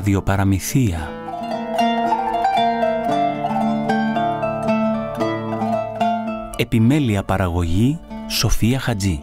ραδιοπαραμυθία. Επιμέλεια παραγωγή Σοφία Χατζή.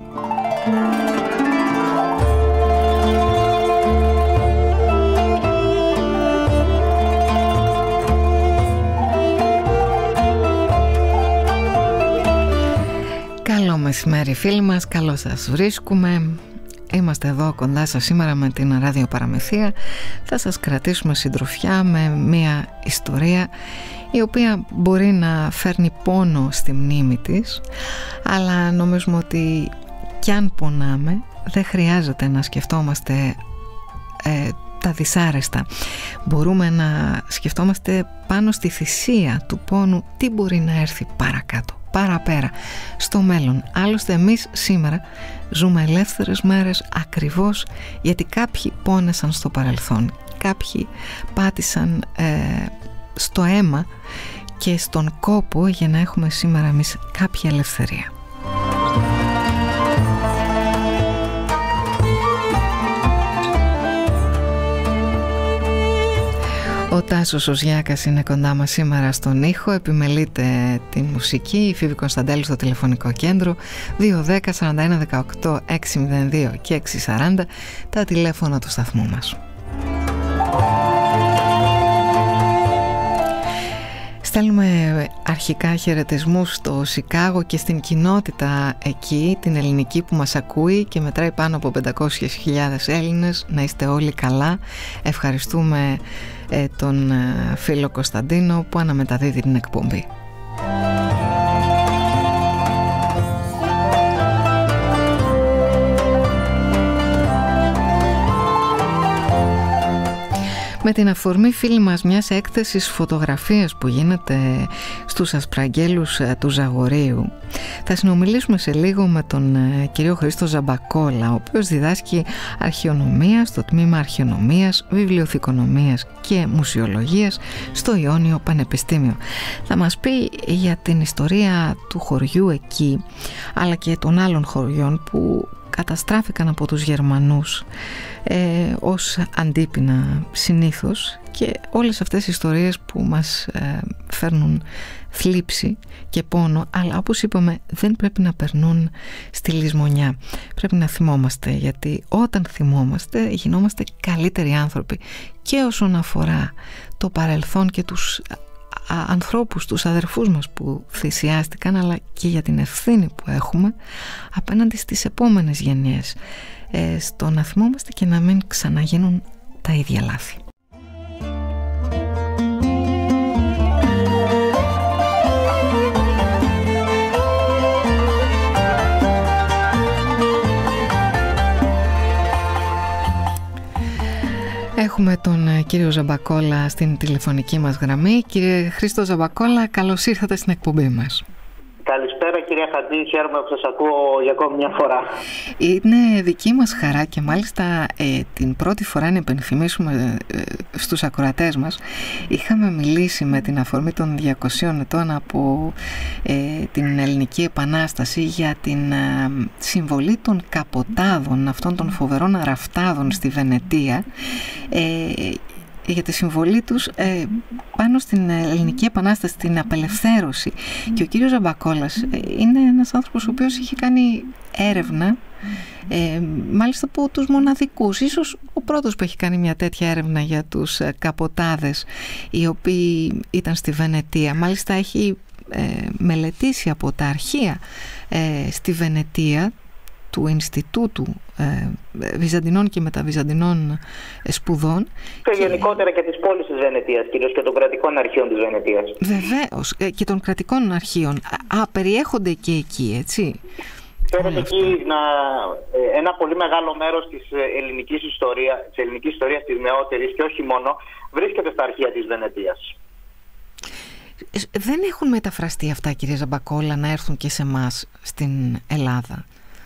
Καλό μεσημέρι φίλοι μας, καλώς σας βρίσκουμε. Είμαστε εδώ κοντά σας σήμερα με την ραδιοπαραμυθία. Θα σας κρατήσουμε συντροφιά με μια ιστορία η οποία μπορεί να φέρνει πόνο στη μνήμη της, αλλά νομίζουμε ότι κι αν πονάμε δεν χρειάζεται να σκεφτόμαστε τα δυσάρεστα. Μπορούμε να σκεφτόμαστε πάνω στη θυσία του πόνου τι μπορεί να έρθει παρακάτω, παραπέρα, στο μέλλον. Άλλωστε εμείς σήμερα ζούμε ελεύθερες μέρες ακριβώς γιατί κάποιοι πόνεσαν στο παρελθόν, κάποιοι πάτησαν στο αίμα και στον κόπο για να έχουμε σήμερα εμείς κάποια ελευθερία. Ο Τάσος Οζιάκας είναι κοντά μας σήμερα στον ήχο, επιμελείται τη μουσική, η Φίβη Κωνσταντέλου στο τηλεφωνικό κέντρο, 210 41 18 602 και 640, τα τηλέφωνα του σταθμού μας. Στέλνουμε αρχικά χαιρετισμούς στο Σικάγο και στην κοινότητα εκεί, την ελληνική που μας ακούει και μετράει πάνω από 500.000 Έλληνες. Να είστε όλοι καλά. Ευχαριστούμε τον φίλο Κωνσταντίνο που αναμεταδίδει την εκπομπή. Με την αφορμή φίλοι μας μιας έκθεσης φωτογραφίας που γίνεται στους Ασπραγγέλους του Ζαγορείου, θα συνομιλήσουμε σε λίγο με τον κύριο Χρήστο Ζαμπακόλα, ο οποίος διδάσκει αρχαιονομία στο τμήμα αρχαιονομίας, βιβλιοθηκονομίας και μουσεολογίας στο Ιόνιο Πανεπιστήμιο. Θα μας πει για την ιστορία του χωριού εκεί, αλλά και των άλλων χωριών που καταστράφηκαν από τους Γερμανούς ως αντίπεινα συνήθως, και όλες αυτές οι ιστορίες που μας φέρνουν θλίψη και πόνο, αλλά όπως είπαμε δεν πρέπει να περνούν στη λησμονιά. Πρέπει να θυμόμαστε, γιατί όταν θυμόμαστε γινόμαστε καλύτεροι άνθρωποι και όσον αφορά το παρελθόν και τους ανθρώπους, τους αδερφούς μας που θυσιάστηκαν, αλλά και για την ευθύνη που έχουμε απέναντι στις επόμενες γενιές, στο να θυμόμαστε και να μην ξαναγίνουν τα ίδια λάθη. Έχουμε τον κύριο Ζαμπακόλα στην τηλεφωνική μας γραμμή. Κύριε Χρήστο Ζαμπακόλα, καλώς ήρθατε στην εκπομπή μας. Καλησπέρα κυρία Χατζή, χαίρομαι που σας ακούω για ακόμη μια φορά. Είναι δική μας χαρά και μάλιστα την πρώτη φορά να υπενθυμίσουμε στους ακροατές μας. Είχαμε μιλήσει με την αφορμή των 200 ετών από την Ελληνική Επανάσταση για την συμβολή των καποτάδων, αυτών των φοβερών ραφτάδων στη Βενετία, για τη συμβολή τους πάνω στην Ελληνική Επανάσταση, στην απελευθέρωση. Και ο κύριος Ζαμπακόλας είναι ένας άνθρωπος ο οποίος είχε κάνει έρευνα, μάλιστα από τους μοναδικούς, ίσως ο πρώτος που έχει κάνει μια τέτοια έρευνα για τους καποτάδες οι οποίοι ήταν στη Βενετία. Μάλιστα έχει μελετήσει από τα αρχεία στη Βενετία του Ινστιτούτου Βυζαντινών και Μεταβυζαντινών Σπουδών. Και γενικότερα και της πόλης της Βενετίας, κυρίως και των κρατικών αρχείων της Βενετίας. Βεβαίως, και των κρατικών αρχείων. Περιέχονται και εκεί, έτσι. Ξέρετε, εκεί ένα πολύ μεγάλο μέρος της ελληνικής ιστορίας της νεότερης και όχι μόνο, βρίσκεται στα αρχεία της Βενετίας. Δεν έχουν μεταφραστεί αυτά, κύριε Ζαμπακόλα, να έρθουν και σε εμάς στην Ελλάδα?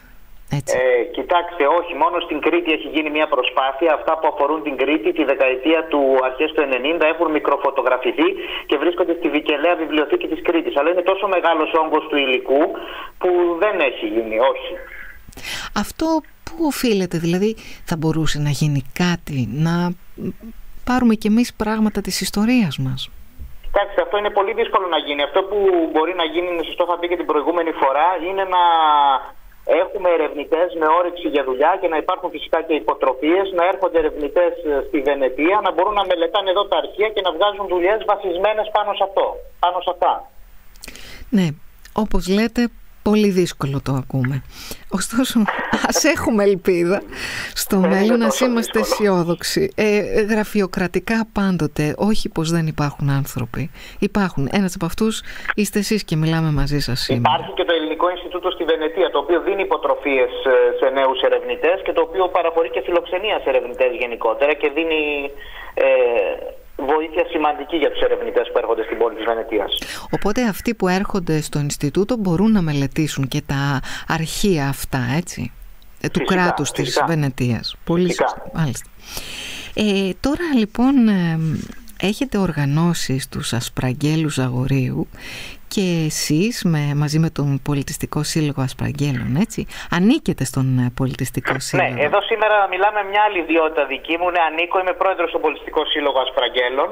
Κοιτάξτε, όχι, μόνο στην Κρήτη έχει γίνει μια προσπάθεια. Αυτά που αφορούν την Κρήτη τη δεκαετία του αρχές του 90 έχουν μικροφωτογραφηθεί και βρίσκονται στη Βικελαία Βιβλιοθήκη της Κρήτης. Αλλά είναι τόσο μεγάλος όγκος του υλικού που δεν έχει γίνει, όχι. Αυτό που οφείλεται, δηλαδή θα μπορούσε να γίνει κάτι, να πάρουμε κι εμείς πράγματα της ιστορίας μας? Κοιτάξτε, αυτό είναι πολύ δύσκολο να γίνει. Αυτό που μπορεί να γίνει, είναι σωστό, θα πει και την προηγούμενη φορά, είναι να έχουμε ερευνητές με όρεξη για δουλειά και να υπάρχουν φυσικά και υποτροφίες, να έρχονται ερευνητές στη Βενετία, να μπορούν να μελετάνε εδώ τα αρχεία και να βγάζουν δουλειές βασισμένες πάνω σε αυτό, πάνω σε αυτά. Ναι, όπως λέτε, πολύ δύσκολο το ακούμε. Ωστόσο, ας έχουμε ελπίδα στο μέλλον, ας είμαστε αισιόδοξοι. Γραφειοκρατικά πάντοτε, όχι πως δεν υπάρχουν άνθρωποι. Υπάρχουν. Ένας από αυτούς είστε εσείς και μιλάμε μαζί σας σήμερα. Υπάρχει και το Ελληνικό Ινστιτούτο στη Βενετία, το οποίο δίνει υποτροφίες σε νέους ερευνητές και το οποίο παραχωρεί και φιλοξενία σε ερευνητές γενικότερα και δίνει βοήθεια σημαντική για τους ερευνητές που έρχονται στην πόλη της Βενετίας. Οπότε αυτοί που έρχονται στο Ινστιτούτο μπορούν να μελετήσουν και τα αρχεία αυτά, έτσι, του κράτους της Βενετίας. Πολύ σωστά, μάλιστα. Τώρα λοιπόν έχετε οργανώσει τους Ασπραγγέλους Ζαγορείου και εσείς μαζί με τον Πολιτιστικό Σύλλογο Ασπραγγέλων, έτσι, ανήκετε στον Πολιτιστικό Σύλλογο. Ναι, εδώ σήμερα μιλάμε μια άλλη ιδιότητα δική μου. Ανήκω, είμαι πρόεδρος στον Πολιτιστικό Σύλλογο Ασπραγγέλων,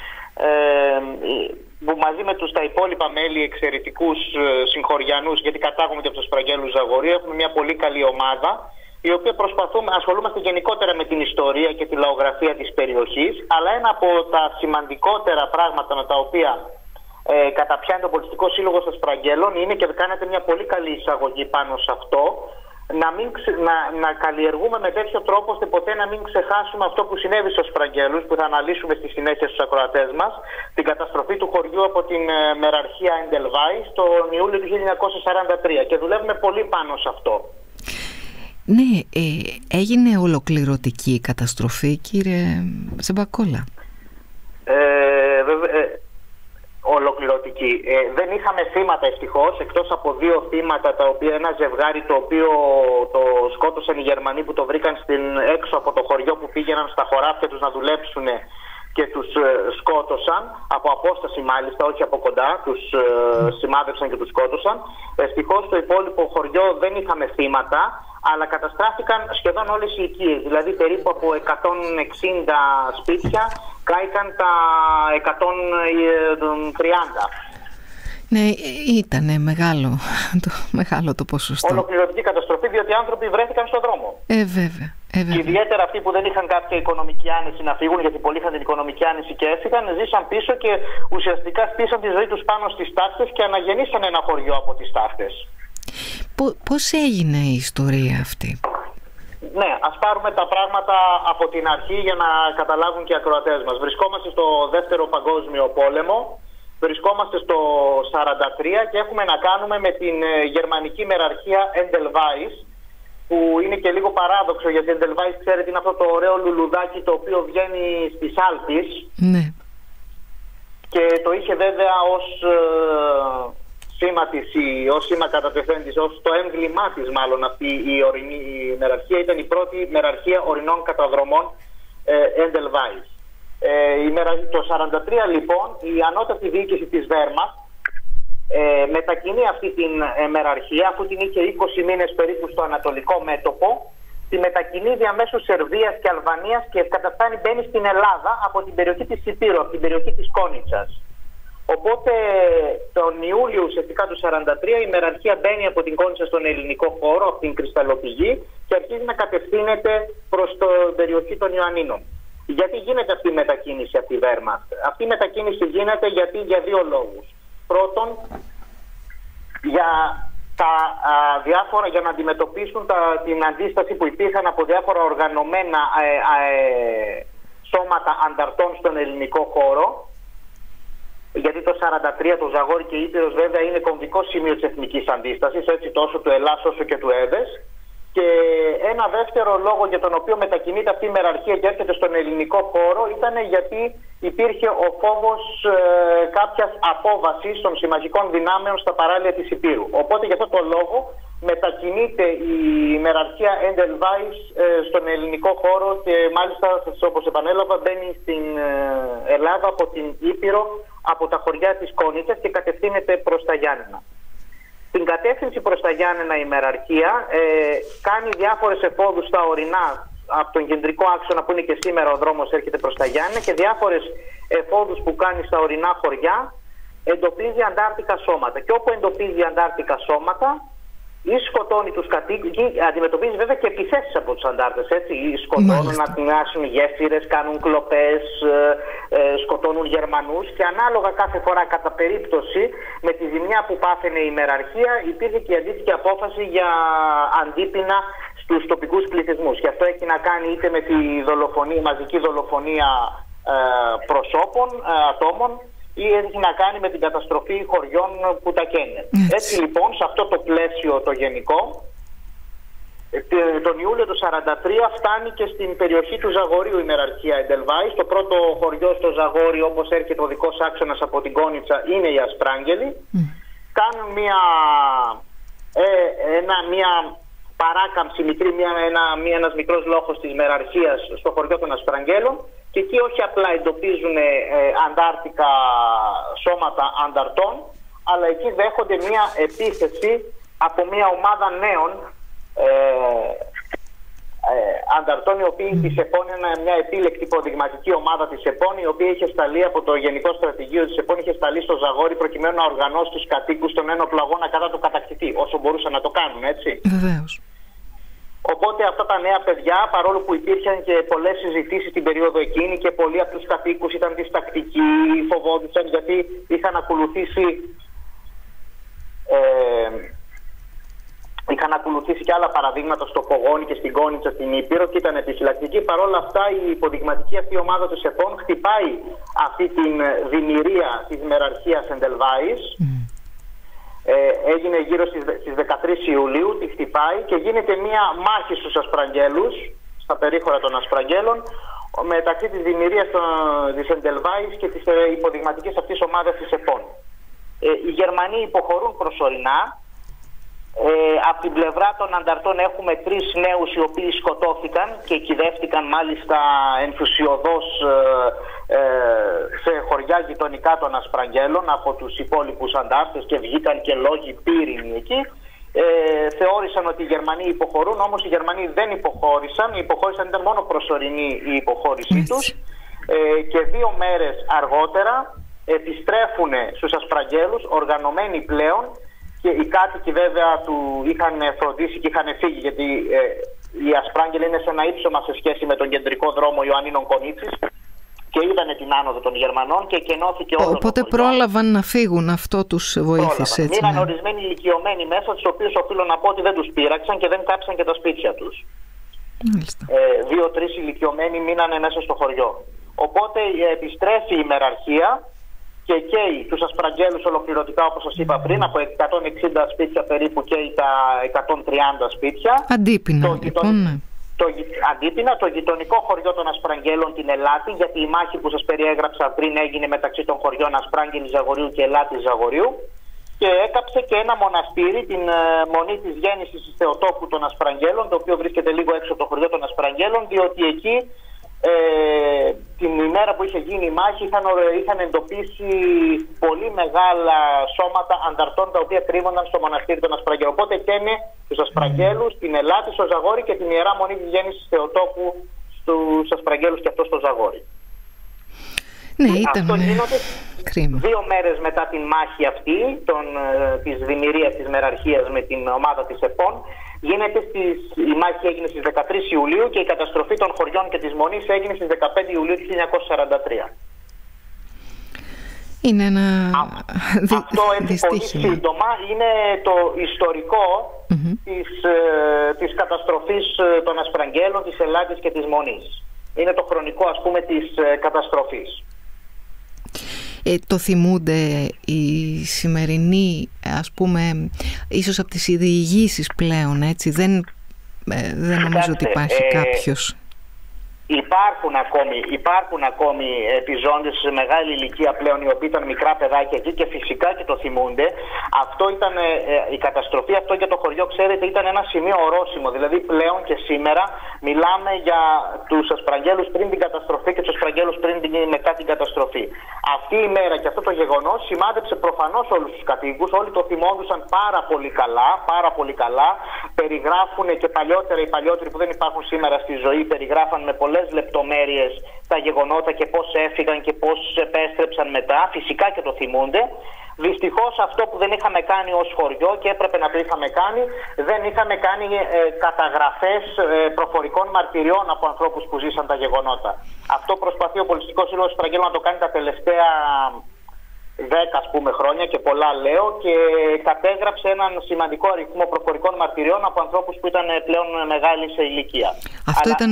που μαζί με τα υπόλοιπα μέλη, εξαιρετικούς συγχωριανούς, γιατί κατάγομαι και από τους Ασπραγγέλους Ζαγορείου, έχουμε μια πολύ καλή ομάδα, η οποία ασχολούμαστε γενικότερα με την ιστορία και τη λαογραφία της περιοχής, αλλά ένα από τα σημαντικότερα πράγματα με τα οποία καταπιάνει το Πολιτιστικό Σύλλογο Ασπραγγέλων είναι, και κάνετε μια πολύ καλή εισαγωγή πάνω σε αυτό, να καλλιεργούμε με τέτοιο τρόπο ώστε ποτέ να μην ξεχάσουμε αυτό που συνέβη στους Ασπραγγέλους, που θα αναλύσουμε στη συνέχεια στους ακροατές μας, την καταστροφή του χωριού από την μεραρχία Εντελβάης τον Ιούλιο του 1943, και δουλεύουμε πολύ πάνω σε αυτό. Ναι, έγινε ολοκληρωτική η καταστροφή, κύριε Ζαμπακόλα? Ολοκληρωτική. Δεν είχαμε θύματα, ευτυχώς, εκτός από 2 θύματα, τα οποία ένα ζευγάρι το οποίο το σκότωσαν οι Γερμανοί, που το βρήκαν έξω από το χωριό, που πήγαιναν στα χωράφια τους να δουλέψουν και τους σκότωσαν, από απόσταση μάλιστα, όχι από κοντά, τους σημάδευσαν και τους σκότωσαν. Ευτυχώς στο υπόλοιπο χωριό δεν είχαμε θύματα, αλλά καταστράφηκαν σχεδόν όλες οι οικίες, δηλαδή περίπου από 160 σπίτια κάηκαν τα 130. Ναι, ήταν μεγάλο το ποσοστό. Ολοκληρωτική καταστροφή, διότι οι άνθρωποι βρέθηκαν στον δρόμο. Βέβαια. Και ιδιαίτερα αυτοί που δεν είχαν κάποια οικονομική άνεση να φύγουν, γιατί πολλοί είχαν την οικονομική άνεση και έφυγαν, ζήσαν πίσω και ουσιαστικά στήσαν τη ζωή τους πάνω στις τάχτες και αναγεννήσαν ένα χωριό από τις τάχτες. Πώς έγινε η ιστορία αυτή? Ναι, ας πάρουμε τα πράγματα από την αρχή για να καταλάβουν και οι ακροατές μας. Βρισκόμαστε στο Δεύτερο Παγκόσμιο Πόλεμο, βρισκόμαστε στο 1943 και έχουμε να κάνουμε με την γερμανική μεραρχία Εντελβάης, που είναι και λίγο παράδοξο, γιατί Εντελβάης, ξέρετε, είναι αυτό το ωραίο λουλουδάκι το οποίο βγαίνει στις Άλπεις. Ναι. Και το είχε βέβαια ως σήμα κατατεθέντης, ως το έμβλημά της μάλλον, αυτή η ορεινή μεραρχία. Ήταν η πρώτη μεραρχία ορεινών καταδρομών Εντελβάης. Το 1943 λοιπόν η ανώτατη διοίκηση της Βέρμαχτ μετακινεί αυτή την μεραρχία, αφού την είχε 20 μήνες περίπου στο ανατολικό μέτωπο, τη μετακινεί διαμέσου Σερβίας και Αλβανίας και καταφτάνει, μπαίνει στην Ελλάδα από την περιοχή της Υπήρου, από την περιοχή της Κόνιτσας. Οπότε τον Ιούλιο ουσιαστικά του 1943 η μεραρχία μπαίνει από την Κόνιτσα στον ελληνικό χώρο, από την Κρυσταλλοπηγή, και αρχίζει να κατευθύνεται προς την περιοχή των Ιωαννίνων. Γιατί γίνεται αυτή η μετακίνηση από τη Βέρμαχτ? Αυτή η μετακίνηση γίνεται για 2 λόγους. Πρώτον, για να αντιμετωπίσουν την αντίσταση που υπήρχαν από διάφορα οργανωμένα σώματα ανταρτών στον ελληνικό χώρο. Γιατί το 1943 το Ζαγόρι και η Ήπειρος βέβαια είναι κομβικό σημείο της εθνικής αντίστασης, έτσι, τόσο του Ελλάς όσο και του Έδες. Και ένα δεύτερο λόγο για τον οποίο μετακινείται αυτή η μεραρχία και έρχεται στον ελληνικό χώρο ήταν γιατί υπήρχε ο φόβος κάποιας απόβασης των συμμαχικών δυνάμεων στα παράλια της Υπήρου. Οπότε για αυτό το λόγο μετακινείται η μεραρχία Εντελβάης στον ελληνικό χώρο και μάλιστα, όπως επανέλαβα, μπαίνει στην Ελλάδα από την Ήπειρο, από τα χωριά της Κόνιτσας, και κατευθύνεται προς τα Γιάννενα. Στην κατεύθυνση προς τα Γιάννενα η μεραρχία κάνει διάφορες εφόδους στα ορεινά από τον κεντρικό άξονα που είναι και σήμερα ο δρόμος έρχεται προς τα Γιάννενα και διάφορες εφόδους που κάνει στα ορεινά χωριά, εντοπίζει αντάρτικα σώματα. Και όπου εντοπίζει αντάρτικα σώματα ή σκοτώνει τους κατοίκους, αντιμετωπίζει βέβαια και επιθέσεις από τους αντάρτες, έτσι. Σκοτώνουν, ατμιάσουν γέφυρες, κάνουν κλοπές, σκοτώνουν Γερμανούς και ανάλογα κάθε φορά κατά περίπτωση με τη ζημιά που πάθαινε η ημεραρχία υπήρχε και η αντίστοιχη απόφαση για αντίπεινα στους τοπικούς πληθυσμούς. Και αυτό έχει να κάνει είτε με τη μαζική δολοφονία προσώπων, ατόμων, ή έχει να κάνει με την καταστροφή χωριών που τα καίνε. Έτσι λοιπόν, σε αυτό το πλαίσιο το γενικό, τον Ιούλιο του 1943 φτάνει και στην περιοχή του Ζαγορείου η ημεραρχία Εντελβάης. Το πρώτο χωριό στο Ζαγόρι, όπως έρχεται ο δικός άξονας από την Κόνιτσα, είναι οι Ασπράγγελοι. Κάνουν μια παράκαμψη μικρή, ένας μικρός λόχος της ημεραρχίας στο χωριό των Ασπραγγέλων. Και εκεί όχι απλά εντοπίζουν αντάρτικα σώματα ανταρτών, αλλά εκεί δέχονται μια επίθεση από μια ομάδα νέων ανταρτών, οι οποίοι της ΕΠΟΝ, μια επίλεκτη υποδειγματική ομάδα της ΕΠΟΝ, η οποία είχε σταλεί από το Γενικό Στρατηγείο της ΕΠΟΝ, είχε σταλεί στο Ζαγόρι προκειμένου να οργανώσει τους κατοίκους στον ένοπλο αγώνα κατά του κατακτητή, όσο μπορούσαν να το κάνουν, έτσι. Βεβαίως. Οπότε αυτά τα νέα παιδιά, παρόλο που υπήρχαν και πολλές συζητήσεις την περίοδο εκείνη και πολλοί από τους κατοίκους ήταν διστακτικοί, φοβόντουσαν γιατί είχαν ακολουθήσει και άλλα παραδείγματα στο Πογόνι και στην Κόνιτσα στην Ήπειρο και ήταν επιφυλακτικοί. Παρόλα αυτά η υποδειγματική αυτή ομάδα του ΣΕΠΟΝ χτυπάει αυτή την δημιουργία της ημεραρχίας Εντελβάης. Έγινε γύρω στις 13 Ιουλίου, τη χτυπάει και γίνεται μια μάχη στους Ασπραγγέλους, στα περίχωρα των Ασπραγγέλων, μεταξύ της δημιουργίας της Εντελβάης και της υποδειγματικής αυτής ομάδας της ΕΠΟΝ. Οι Γερμανοί υποχωρούν προσωρινά. Από την πλευρά των ανταρτών έχουμε 3 νέους οι οποίοι σκοτώθηκαν και κυδεύτηκαν μάλιστα ενθουσιωδώς σε χωριά γειτονικά των Ασπραγγέλων από τους υπόλοιπους αντάρτες και βγήκαν και λόγοι πύρινοι εκεί. Θεώρησαν ότι οι Γερμανοί υποχωρούν, όμως οι Γερμανοί δεν υποχώρησαν. Ήταν μόνο προσωρινή η υποχώρησή τους και 2 μέρες αργότερα επιστρέφουν στους Ασπραγγέλους οργανωμένοι πλέον. Και οι κάτοικοι βέβαια του είχαν φροντίσει και είχαν φύγει, γιατί η Ασπράγγελη είναι σε ένα ύψωμα σε σχέση με τον κεντρικό δρόμο Ιωαννίνων Κονίτσης και είδανε την άνοδο των Γερμανών και εκενώθηκε όλο. Οπότε πρόλαβαν να φύγουν, αυτό τους βοήθησε. Μείναν ορισμένοι ηλικιωμένοι μέσα, τους οποίους οφείλω να πω ότι δεν τους πείραξαν και δεν κάψαν και τα σπίτια τους. 2-3 ηλικιωμένοι μείνανε μέσα στο χωριό. Οπότε επιστρέφει η ημεραρχία και καίει τους Ασπραγγέλους ολοκληρωτικά, όπως σας είπα πριν, από 160 σπίτια περίπου καίει τα 130 σπίτια. Αντίπεινα, το γειτονικό χωριό των Ασπραγγέλων, την Ελάτη, γιατί η μάχη που σας περιέγραψα πριν έγινε μεταξύ των χωριών Ασπράγγελη Ζαγορείου και Ελάτη Ζαγορείου, και έκαψε και ένα μοναστήρι, την Μονή της Γέννησης της Θεοτόκου των Ασπραγγέλων, το οποίο βρίσκεται λίγο έξω από το χωριό των Ασπραγγέλων, διότι εκεί την ημέρα που είχε γίνει η μάχη είχαν εντοπίσει πολύ μεγάλα σώματα ανταρτών τα οποία κρύβονταν στο μοναστήρι των Ασπραγγέλων. Οπότε καίνε τους Ασπραγγέλους, την Ελάτη, στο Ζαγόρι και την Ιερά Μονή της Γέννησης Θεοτόκου στους Ασπραγγέλους και αυτό στο Ζαγόρι. Ναι, αυτό γίνονται κρίμα. 2 μέρες μετά την μάχη αυτή της δημιουργίας της μεραρχίας με την ομάδα της ΕΠΟΝ. Η μάχη έγινε στις 13 Ιουλίου και η καταστροφή των χωριών και της Μονής έγινε στις 15 Ιουλίου του 1943. Είναι ένα αυτό έτσι πολύ σύντομα είναι το ιστορικό της καταστροφής των Ασπραγγέλων, της Ελλάδης και της Μονής. Είναι το χρονικό, ας πούμε, της καταστροφής. Το θυμούνται οι σημερινοί, ας πούμε, ίσως από τις διηγήσεις πλέον, έτσι, δεν νομίζω ότι υπάρχει κάποιος. Υπάρχουν ακόμη επιζώντες σε μεγάλη ηλικία πλέον, οι οποίοι ήταν μικρά παιδάκια εκεί και φυσικά και το θυμούνται. Αυτό ήταν η καταστροφή, αυτό για το χωριό, ξέρετε, ήταν ένα σημείο ορόσημο. Δηλαδή πλέον και σήμερα μιλάμε για τους Ασπραγγέλους πριν την καταστροφή και τους Ασπραγγέλους μετά την καταστροφή. Αυτή η μέρα και αυτό το γεγονός σημάδεψε προφανώς όλους τους κατοίκους. Όλοι το θυμόντουσαν πάρα πολύ καλά. Περιγράφουν και παλιότερα, οι παλιότεροι που δεν υπάρχουν σήμερα στη ζωή, περιγράφαν με πολλές λεπτομέρειες τα γεγονότα και πώς έφυγαν και πώς επέστρεψαν μετά. Φυσικά και το θυμούνται. Δυστυχώς αυτό που δεν είχαμε κάνει ως χωριό και έπρεπε να το είχαμε κάνει, δεν είχαμε κάνει καταγραφές προφορικών μαρτυριών από ανθρώπους που ζήσαν τα γεγονότα. Αυτό προσπαθεί ο Πολιτιστικός Σύλλογος Ασπραγγέλων να το κάνει τα τελευταία 10 χρόνια και πολλά λέω, και κατέγραψε έναν σημαντικό αριθμό προφορικών μαρτυριών από ανθρώπους που ήταν πλέον μεγάλοι σε ηλικία. Αυτό ήταν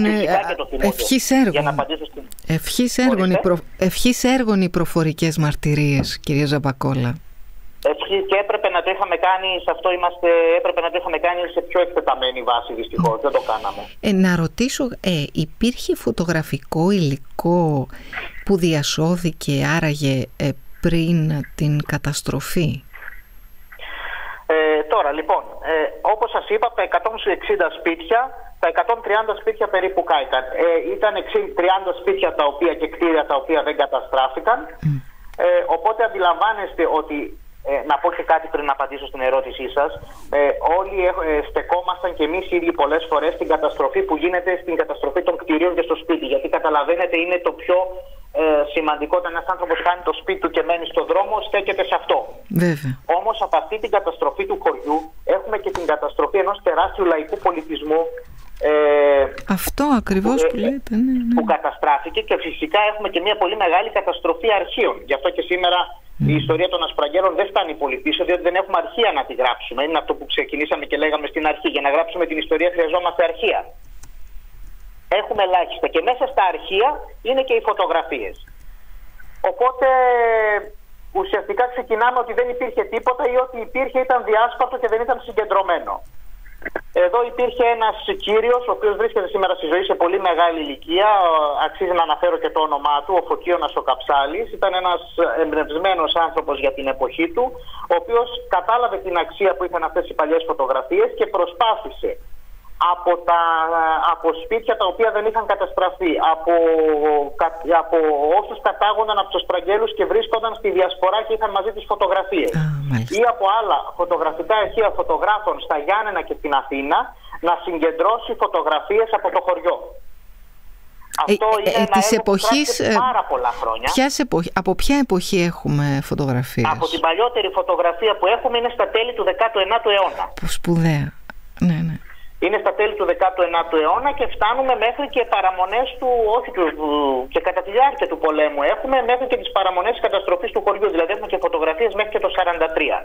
ευχής έργων οι προφορικές μαρτυρίες, κυρία Ζαμπακόλα. Και έπρεπε να το είχαμε κάνει, έπρεπε να το είχαμε κάνει σε πιο εκτεταμένη βάση, δυστυχώς. Δεν το κάναμε. Να ρωτήσω, υπήρχε φωτογραφικό υλικό που διασώθηκε άραγε πριν την καταστροφή? Τώρα λοιπόν, όπως σας είπα, από τα 160 σπίτια, τα 130 σπίτια περίπου κάηκαν. Ήταν 30 σπίτια τα οποία και κτίρια τα οποία δεν καταστράφηκαν. Οπότε αντιλαμβάνεστε ότι, να πω και κάτι πριν να απαντήσω στην ερώτησή σας, όλοι στεκόμασταν και εμείς οι ίδιοι πολλές φορές στην καταστροφή που γίνεται, στην καταστροφή των κτιρίων και στο σπίτι. Γιατί καταλαβαίνετε, είναι το πιο σημαντικό. Όταν ένας άνθρωπος χάνει το σπίτι του και μένει στον δρόμο, στέκεται σε αυτό. Βέβαια. Όμως από αυτή την καταστροφή του χωριού έχουμε και την καταστροφή ενός τεράστιου λαϊκού πολιτισμού. Αυτό ακριβώς που λέτε, ναι. Που καταστράφηκε, και φυσικά έχουμε και μια πολύ μεγάλη καταστροφή αρχείων. Γι' αυτό και σήμερα η ιστορία των Ασπραγγέλων δεν φτάνει πολύ πίσω, διότι δεν έχουμε αρχεία να τη γράψουμε. Είναι αυτό που ξεκινήσαμε και λέγαμε στην αρχή. Για να γράψουμε την ιστορία χρειαζόμαστε αρχεία. Έχουμε ελάχιστα, και μέσα στα αρχεία είναι και οι φωτογραφίες. Οπότε ουσιαστικά ξεκινάμε ότι δεν υπήρχε τίποτα, ή ότι υπήρχε ήταν διάσπαρτο και δεν ήταν συγκεντρωμένο. Εδώ υπήρχε ένας κύριος, ο οποίος βρίσκεται σήμερα στη ζωή σε πολύ μεγάλη ηλικία, αξίζει να αναφέρω και το όνομά του, ο Φωκίωνας ο Καψάλης. Ήταν ένας εμπνευσμένος άνθρωπος για την εποχή του, ο οποίος κατάλαβε την αξία που είχαν αυτές οι παλιές φωτογραφίες και προσπάθησε από σπίτια τα οποία δεν είχαν καταστραφεί, από όσους κατάγονταν από τους Ασπραγγέλους και βρίσκονταν στη διασπορά και είχαν μαζί τις φωτογραφίες, ή από άλλα φωτογραφικά αρχεία φωτογράφων στα Γιάννενα και στην Αθήνα, να συγκεντρώσει φωτογραφίες από το χωριό. Αυτό είναι ένα έργο που κράτησε πάρα πολλά χρόνια. Από ποια εποχή έχουμε φωτογραφίες? Από την παλιότερη φωτογραφία που έχουμε είναι στα τέλη του 19ου αιώνα. Σπουδαία. Ναι. Είναι στα τέλη του 19ου αιώνα και φτάνουμε μέχρι και παραμονές και κατά τη διάρκεια του πολέμου έχουμε μέχρι και τις παραμονές της καταστροφής του χωριού. Δηλαδή έχουμε και φωτογραφίες μέχρι και το 1943.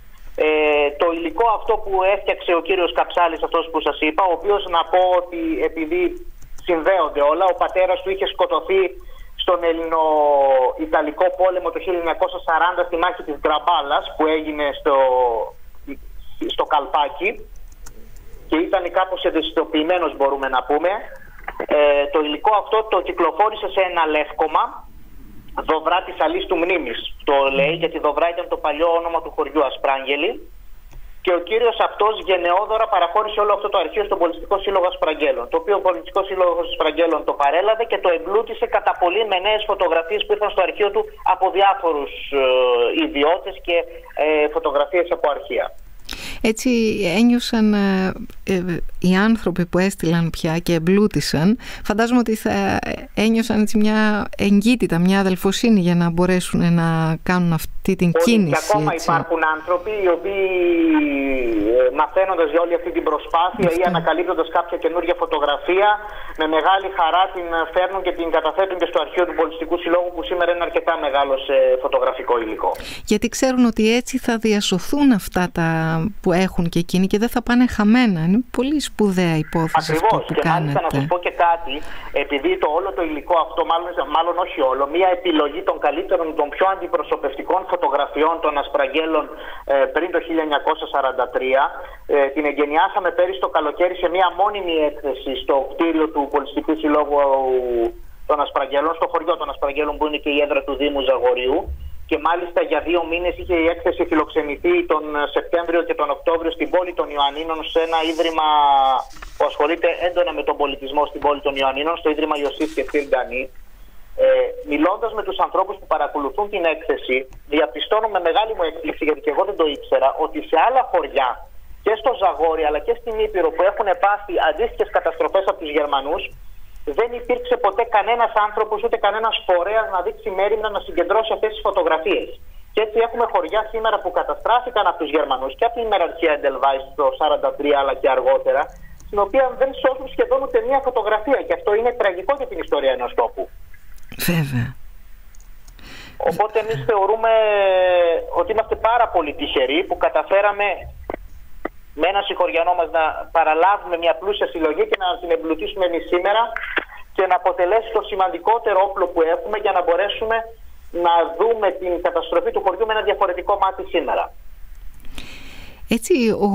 Το υλικό αυτό που έφτιαξε ο κύριος Καψάλης, αυτός που σας είπα, ο οποίος, να πω ότι επειδή συνδέονται όλα, ο πατέρας του είχε σκοτωθεί στον Ελληνο-Ιταλικό πόλεμο το 1940 στη μάχη της Γκραμπάλας που έγινε στο Καλπάκι, και ήταν κάπως ευαισθητοποιημένος, μπορούμε να πούμε. Το υλικό αυτό το κυκλοφόρησε σε ένα λεύκομα, Δοβρά της Αλής του Μνήμης το λέει, γιατί Δοβρά ήταν το παλιό όνομα του χωριού Ασπράγγελη, και ο κύριος αυτός γενναιόδωρα παραχώρησε όλο αυτό το αρχείο στον Πολιτιστικό Σύλλογο Ασπραγγέλων, το οποίο ο Πολιτιστικός Σύλλογος Ασπραγγέλων το παρέλαβε και το εμπλούτησε κατά πολύ με νέες φωτογραφίες που ήρθαν στο αρχείο του από διάφορους ιδιώτες και φωτογραφίες από αρχεία. Έτσι ένιωσαν οι άνθρωποι που έστειλαν πια και εμπλούτησαν, φαντάζομαι ότι θα ένιωσαν έτσι μια εγκύτητα, μια αδελφοσύνη για να μπορέσουν να κάνουν αυτή την κίνηση. Και ακόμα έτσι υπάρχουν άνθρωποι οι οποίοι μαθαίνοντας για όλη αυτή την προσπάθεια ή ανακαλύπτοντας κάποια καινούργια φωτογραφία, με μεγάλη χαρά την φέρνουν και την καταθέτουν και στο αρχείο του Πολιτιστικού Συλλόγου, που σήμερα είναι αρκετά μεγάλο σε φωτογραφικό υλικό. Γιατί ξέρουν ότι έτσι θα διασωθούν αυτά τα που έχουν και εκείνοι και δεν θα πάνε χαμένα. Είναι πολύ σπουδαία υπόθεση. Ακριβώς. Αυτό που και κάνετε. Μάλιστα να σας πω και κάτι, επειδή όλο το υλικό αυτό, μάλλον όχι όλο, μια επιλογή των καλύτερων, των πιο αντιπροσωπευτικών φωτογραφιών των Ασπραγγέλων πριν το 1943, ιστορία. Την εγκαινιάσαμε πέρυσι το καλοκαίρι σε μια μόνιμη έκθεση στο κτίριο του Πολιτιστικού Συλλόγου των Ασπραγγέλων, στο χωριό των Ασπραγγέλων που είναι και η έδρα του Δήμου Ζαγορείου. Και μάλιστα για 2 μήνες είχε η έκθεση φιλοξενηθεί τον Σεπτέμβριο και τον Οκτώβριο στην πόλη των Ιωαννίνων, σε ένα ίδρυμα που ασχολείται έντονα με τον πολιτισμό στην πόλη των Ιωαννίνων, στο ίδρυμα Ιωσήφ και Φιλντανή. Μιλώντας με τους ανθρώπους που παρακολουθούν την έκθεση, διαπιστώνω με μεγάλη μου έκπληξη, γιατί και εγώ δεν το ήξερα, ότι σε άλλα χωριά και στο Ζαγόρι αλλά και στην Ήπειρο που έχουν πάθει αντίστοιχες καταστροφές από τους Γερμανούς, δεν υπήρξε ποτέ κανένας άνθρωπος ούτε κανένας φορέας να δείξει μέριμνα να συγκεντρώσει αυτές τις φωτογραφίες. Και έτσι έχουμε χωριά σήμερα που καταστράφηκαν από τους Γερμανούς και από την ημεραρχία Εντελβάης το 1943 αλλά και αργότερα, στην οποία δεν σώζουν σχεδόν ούτε μία φωτογραφία. Και αυτό είναι τραγικό για την ιστορία ενός τόπου. Βέβαια. Οπότε εμείς θεωρούμε ότι είμαστε πάρα πολύ τυχεροί που καταφέραμε με ένα συγχωριανό μας να παραλάβουμε μια πλούσια συλλογή και να την εμπλουτίσουμε εμείς σήμερα και να αποτελέσει το σημαντικότερο όπλο που έχουμε για να μπορέσουμε να δούμε την καταστροφή του χωριού με ένα διαφορετικό μάτι σήμερα. Έτσι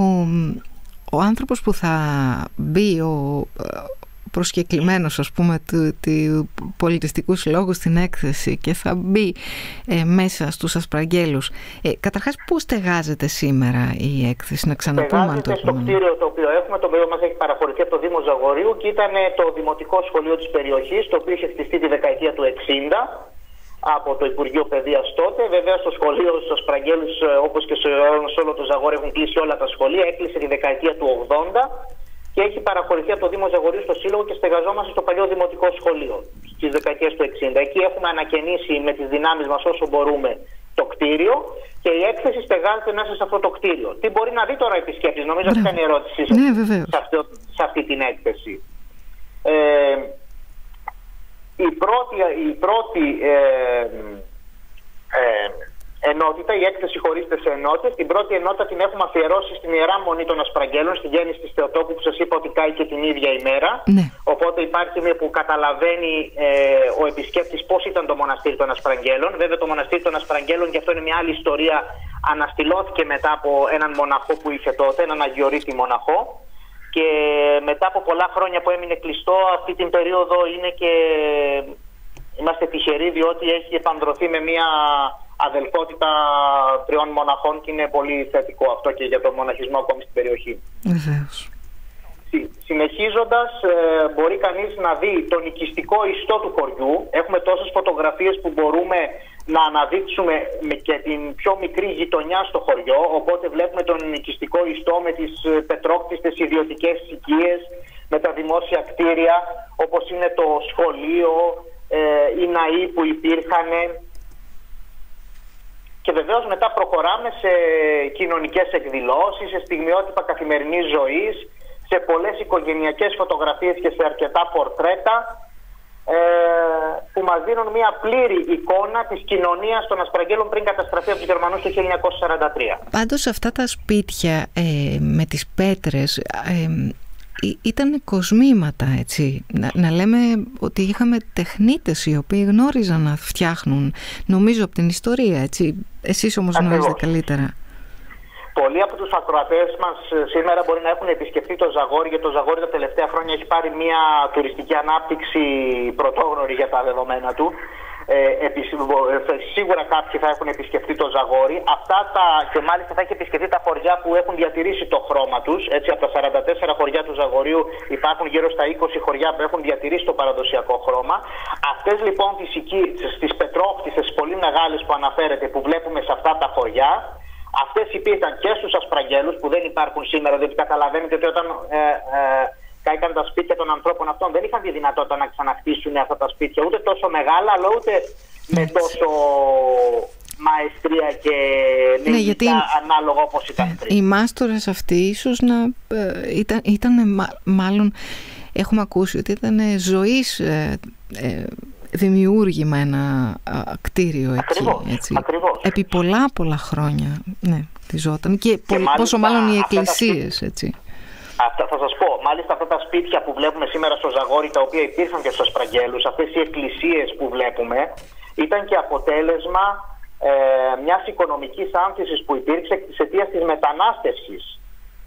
ο άνθρωπος που θα μπει, ο προσκεκλημένος, ας πούμε, του πολιτιστικού συλλόγου στην έκθεση και θα μπει μέσα στους Ασπραγγέλους, καταρχάς πώς στεγάζεται σήμερα η έκθεση, να ξαναπούμε αν το στο κτίριο το οποίο έχουμε, το οποίο μας έχει παραχωρηθεί από το Δήμο Ζαγορείου και ήταν το δημοτικό σχολείο της περιοχής, το οποίο είχε χτιστεί τη δεκαετία του 60 από το Υπουργείο Παιδείας τότε. Βέβαια στο σχολείο στους Ασπραγγέλους, όπως και σε όλο το Ζαγόρι, έχουν κλείσει όλα τα σχολεία. Έκλεισε τη δεκαετία του 80 και έχει παραχωρηθεί από το Δήμο Ζαγορείου στο Σύλλογο και στεγαζόμαστε στο παλιό δημοτικό σχολείο στις δεκαετίες του 60. Εκεί έχουμε ανακαινήσει με τις δυνάμεις μας όσο μπορούμε το κτίριο και η έκθεση στεγάζεται μέσα σε αυτό το κτίριο. Τι μπορεί να δει τώρα ο επισκέπτης? Νομίζω αυτή ήταν η ερώτησή σας σε αυτή την έκθεση. Η πρώτη ενότητα, η έκθεση χωρίζεται σε ενότητες. Την πρώτη ενότητα την έχουμε αφιερώσει στην Ιερά Μονή των Ασπραγγέλων, στη γέννηση της Θεοτόκου που σας είπα ότι κάει και την ίδια ημέρα. Ναι. Οπότε υπάρχει μία που καταλαβαίνει ο επισκέπτης πώς ήταν το μοναστήρι των Ασπραγγέλων. Βέβαια το μοναστήρι των Ασπραγγέλων, και αυτό είναι μια άλλη ιστορία, αναστηλώθηκε μετά από έναν μοναχό που είχε τότε, έναν Αγιορείτη μοναχό. Και μετά από πολλά χρόνια που έμεινε κλειστό, αυτή την περίοδο είναι και είμαστε τυχεροί διότι έχει επανδρωθεί με μια αδελφότητα 3 μοναχών και είναι πολύ θετικό αυτό και για τον μοναχισμό ακόμη στην περιοχή. Βεβαίως. Συνεχίζοντας, μπορεί κανείς να δει τον οικιστικό ιστό του χωριού. Έχουμε τόσες φωτογραφίες που μπορούμε να αναδείξουμε και την πιο μικρή γειτονιά στο χωριό. Οπότε βλέπουμε τον οικιστικό ιστό με τις πετρόκτιστες ιδιωτικές οικίες, με τα δημόσια κτίρια όπως είναι το σχολείο, οι ναοί που υπήρχαν. Και βεβαίως μετά προχωράμε σε κοινωνικές εκδηλώσεις, σε στιγμιότυπα καθημερινής ζωής, σε πολλές οικογενειακές φωτογραφίες και σε αρκετά πορτρέτα που μας δίνουν μια πλήρη εικόνα της κοινωνίας των Ασπραγγέλων πριν καταστραφεί από τους Γερμανούς το 1943. Πάντως αυτά τα σπίτια με τις πέτρες ήταν κοσμήματα, έτσι. Να λέμε ότι είχαμε τεχνίτες οι οποίοι γνώριζαν να φτιάχνουν, νομίζω από την ιστορία, έτσι. Εσείς όμως γνωρίζετε καλύτερα. Πολλοί από τους ακροατές μας σήμερα μπορεί να έχουν επισκεφτεί το Ζαγόρι, γιατί το Ζαγόρι τα τελευταία χρόνια έχει πάρει μια τουριστική ανάπτυξη πρωτόγνωρη για τα δεδομένα του. Σίγουρα κάποιοι θα έχουν επισκεφτεί το Ζαγόρι. Και μάλιστα θα έχει επισκεφτεί τα χωριά που έχουν διατηρήσει το χρώμα τους. Έτσι, από τα 44 χωριά του Ζαγορείου υπάρχουν γύρω στα 20 χωριά που έχουν διατηρήσει το παραδοσιακό χρώμα. Αυτές λοιπόν τις πετρόκτιστες πολύ μεγάλες που αναφέρετε, που βλέπουμε σε αυτά τα χωριά, αυτές υπήρχαν και στους Ασπραγγέλους που δεν υπάρχουν σήμερα, διότι καταλαβαίνετε ότι όταν κάηκαν τα σπίτια των ανθρώπων αυτών δεν είχαν τη δυνατότητα να ξαναχτίσουν αυτά τα σπίτια ούτε τόσο μεγάλα, αλλά ούτε με τόσο μαεστρία και με ανάλογα όπως ήταν πριν. Οι μάστορες αυτοί ίσως να ήταν μάλλον, έχουμε ακούσει ότι ήταν ζωής δημιούργημα ένα κτίριο ακριβώς, εκεί. Έτσι. Ακριβώς. Επί πολλά χρόνια χτιζόταν και πόσο μάλλον οι εκκλησίες, έτσι. Θα σας πω, μάλιστα αυτά τα σπίτια που βλέπουμε σήμερα στο Ζαγόρι, τα οποία υπήρχαν και στους Ασπραγγέλους, αυτές οι εκκλησίες που βλέπουμε, ήταν και αποτέλεσμα μιας οικονομικής άνθησης που υπήρξε εξαιτίας της μετανάστευσης